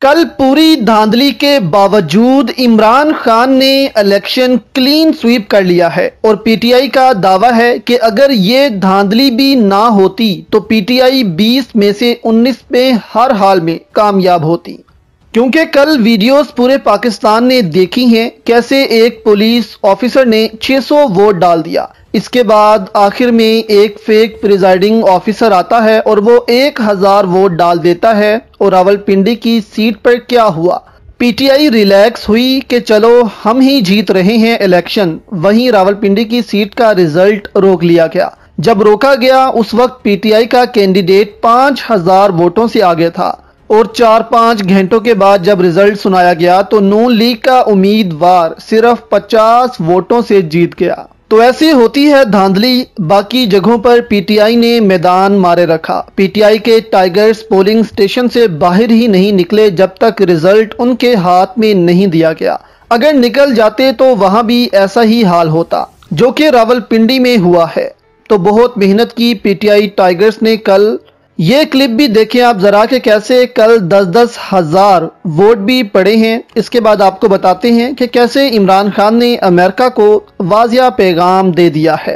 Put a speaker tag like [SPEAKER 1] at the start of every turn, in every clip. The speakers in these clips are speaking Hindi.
[SPEAKER 1] कल पूरी धांधली के बावजूद इमरान खान ने इलेक्शन क्लीन स्वीप कर लिया है और पीटीआई का दावा है कि अगर ये धांधली भी ना होती तो पीटीआई 20 में से 19 में हर हाल में कामयाब होती। क्योंकि कल वीडियोस पूरे पाकिस्तान ने देखी हैं कैसे एक पुलिस ऑफिसर ने 600 वोट डाल दिया। इसके बाद आखिर में एक फेक प्रिजाइडिंग ऑफिसर आता है और वो 1000 वोट डाल देता है। और रावलपिंडी की सीट पर क्या हुआ, पीटीआई रिलैक्स हुई कि चलो हम ही जीत रहे हैं इलेक्शन। वहीं रावलपिंडी की सीट का रिजल्ट रोक लिया गया। जब रोका गया उस वक्त पीटीआई का कैंडिडेट 5000 वोटों से आगे था और 4-5 घंटों के बाद जब रिजल्ट सुनाया गया तो नून लीग का उम्मीदवार सिर्फ 50 वोटों से जीत गया। तो ऐसी होती है धांधली। बाकी जगहों पर पीटीआई ने मैदान मारे रखा। पीटीआई के टाइगर्स पोलिंग स्टेशन से बाहर ही नहीं निकले जब तक रिजल्ट उनके हाथ में नहीं दिया गया। अगर निकल जाते तो वहां भी ऐसा ही हाल होता जो कि रावलपिंडी में हुआ है। तो बहुत मेहनत की पीटीआई टाइगर्स ने कल। ये क्लिप भी देखें आप जरा कि कैसे कल 10-10 हज़ार वोट भी पड़े हैं। इसके बाद आपको बताते हैं कि कैसे इमरान खान ने अमेरिका को वाजिया पैगाम दे दिया है।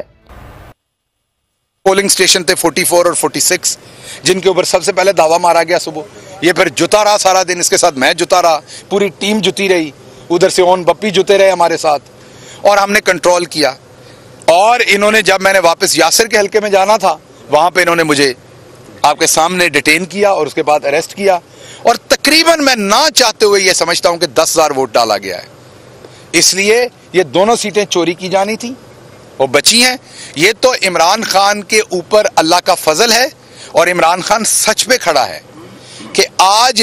[SPEAKER 2] पोलिंग स्टेशन थे 44 और 46 जिनके ऊपर सबसे पहले दावा मारा गया सुबह। ये फिर जुता रहा सारा दिन, इसके साथ मैं जुता रहा, पूरी टीम जुती रही, उधर से ओन बप्पी जुते रहे हमारे साथ और हमने कंट्रोल किया। और इन्होंने जब मैंने वापस यासिर के हल्के में जाना था वहां पे इन्होंने मुझे आपके सामने डिटेन किया और उसके बाद अरेस्ट किया। और तकरीबन मैं ना चाहते हुए ये समझता हूं कि 10,000 वोट डाला गया है। इसलिए ये दोनों सीटें चोरी की जानी थी और बची हैं। ये तो इमरान खान के ऊपर अल्लाह का फजल है और इमरान खान सच पे खड़ा है कि आज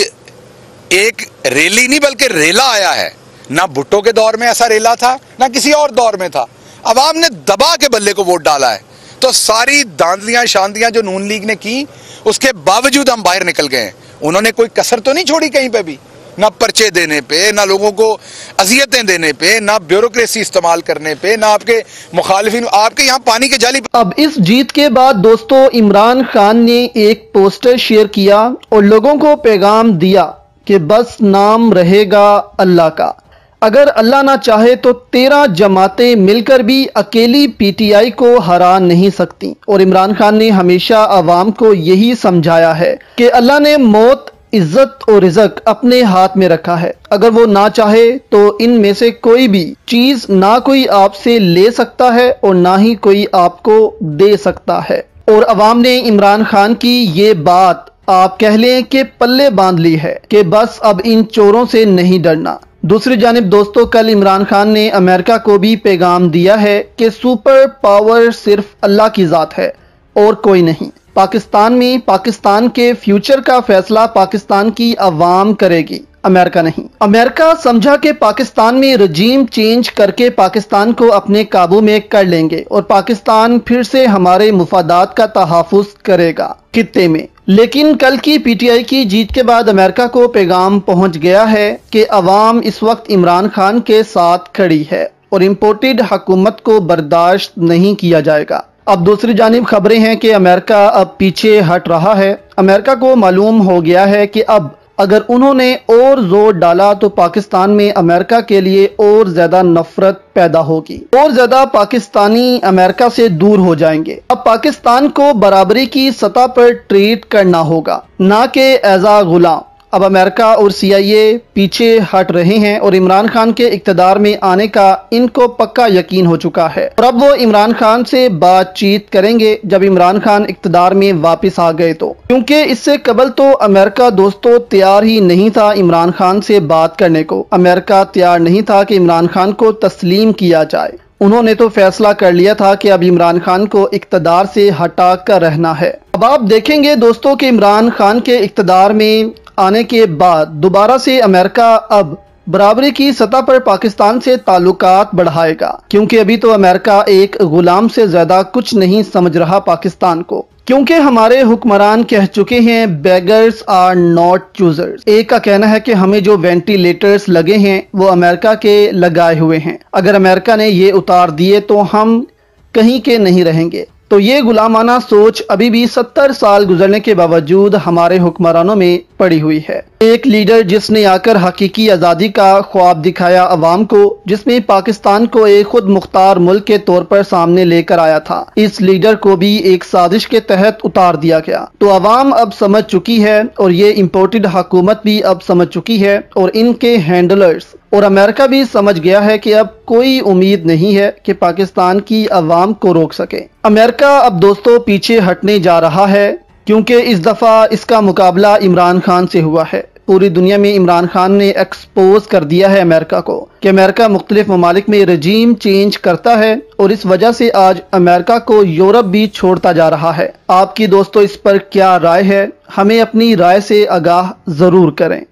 [SPEAKER 2] एक रैली नहीं बल्कि रेला आया है। ना भुट्टो के दौर में ऐसा रेला था ना किसी और दौर में था। अवाम ने दबा के बल्ले को वोट डाला है। तो सारी धांधलियां शांतियां जो नून लीग ने की उसके बावजूद हम बाहर निकल गए हैं। उन्होंने कोई कसर तो नहीं छोड़ी कहीं पे भी, ना पर्चे देने पे, ना लोगों को अजियतें देने पे, ना ब्यूरोक्रेसी इस्तेमाल करने पे, ना आपके मुखालिफिन आपके यहाँ पानी के जाली।
[SPEAKER 1] अब इस जीत के बाद दोस्तों इमरान खान ने एक पोस्टर शेयर किया और लोगों को पैगाम दिया कि बस नाम रहेगा अल्लाह का। अगर अल्लाह ना चाहे तो 13 जमातें मिलकर भी अकेली पीटीआई को हरा नहीं सकती। और इमरान खान ने हमेशा अवाम को यही समझाया है कि अल्लाह ने मौत, इज्जत और रिज़्क अपने हाथ में रखा है। अगर वो ना चाहे तो इनमें से कोई भी चीज ना कोई आपसे ले सकता है और ना ही कोई आपको दे सकता है। और अवाम ने इमरान खान की ये बात आप कह लें कि पल्ले बांध ली है कि बस अब इन चोरों से नहीं डरना। दूसरी जानिब दोस्तों कल इमरान खान ने अमेरिका को भी पैगाम दिया है कि सुपर पावर सिर्फ अल्लाह की ज़ात है और कोई नहीं। पाकिस्तान में पाकिस्तान के फ्यूचर का फैसला पाकिस्तान की अवाम करेगी, अमेरिका नहीं। अमेरिका समझा कि पाकिस्तान में रजीम चेंज करके पाकिस्तान को अपने काबू में कर लेंगे और पाकिस्तान फिर से हमारे मुफादात का तहफ़्फ़ुज़ करेगा खित्ते में। लेकिन कल की पीटीआई की जीत के बाद अमेरिका को पैगाम पहुंच गया है कि अवाम इस वक्त इमरान खान के साथ खड़ी है और इम्पोर्टेड हुकूमत को बर्दाश्त नहीं किया जाएगा। अब दूसरी जानिब खबरें हैं कि अमेरिका अब पीछे हट रहा है। अमेरिका को मालूम हो गया है कि अब अगर उन्होंने और जोर डाला तो पाकिस्तान में अमेरिका के लिए और ज्यादा नफरत पैदा होगी और ज्यादा पाकिस्तानी अमेरिका से दूर हो जाएंगे। अब पाकिस्तान को बराबरी की सतह पर ट्रीट करना होगा, ना कि एज आ गुलाम। अब अमेरिका और सीआईए पीछे हट रहे हैं और इमरान खान के इक्तदार में आने का इनको पक्का यकीन हो चुका है। और अब वो इमरान खान से बातचीत करेंगे जब इमरान खान इक्तदार में वापस आ गए तो, क्योंकि इससे कबल तो अमेरिका दोस्तों तैयार ही नहीं था इमरान खान से बात करने को। अमेरिका तैयार नहीं था कि इमरान खान को तस्लीम किया जाए। उन्होंने तो फैसला कर लिया था कि अब इमरान खान को इक्तदार से हटा कर रहना है। अब आप देखेंगे दोस्तों कि इमरान खान के इक्तदार में आने के बाद दोबारा से अमेरिका अब बराबरी की सतह पर पाकिस्तान से ताल्लुकात बढ़ाएगा, क्योंकि अभी तो अमेरिका एक गुलाम से ज्यादा कुछ नहीं समझ रहा पाकिस्तान को। क्योंकि हमारे हुक्मरान कह चुके हैं बेगर्स आर नॉट चूजर्स। एक का कहना है कि हमें जो वेंटिलेटर्स लगे हैं वो अमेरिका के लगाए हुए हैं, अगर अमेरिका ने ये उतार दिए तो हम कहीं के नहीं रहेंगे। तो ये गुलामाना सोच अभी भी 70 साल गुजरने के बावजूद हमारे हुक्मरानों में पड़ी हुई है। एक लीडर जिसने आकर हकीकी आज़ादी का ख्वाब दिखाया अवाम को, जिसमें पाकिस्तान को एक खुद मुख्तार मुल्क के तौर पर सामने लेकर आया था, इस लीडर को भी एक साजिश के तहत उतार दिया गया। तो अवाम अब समझ चुकी है और ये इम्पोर्टेड हुकूमत भी अब समझ चुकी है और इनके हैंडलर्स और अमेरिका भी समझ गया है कि अब कोई उम्मीद नहीं है कि पाकिस्तान की अवाम को रोक सके। अमेरिका अब दोस्तों पीछे हटने जा रहा है, क्योंकि इस दफ़ा इसका मुकाबला इमरान खान से हुआ है। पूरी दुनिया में इमरान खान ने एक्सपोज कर दिया है अमेरिका को कि अमेरिका मुख्तलिफ ममालिक में रजीम चेंज करता है और इस वजह से आज अमेरिका को यूरोप भी छोड़ता जा रहा है। आपकी दोस्तों इस पर क्या राय है? हमें अपनी राय से आगाह ज़रूर करें।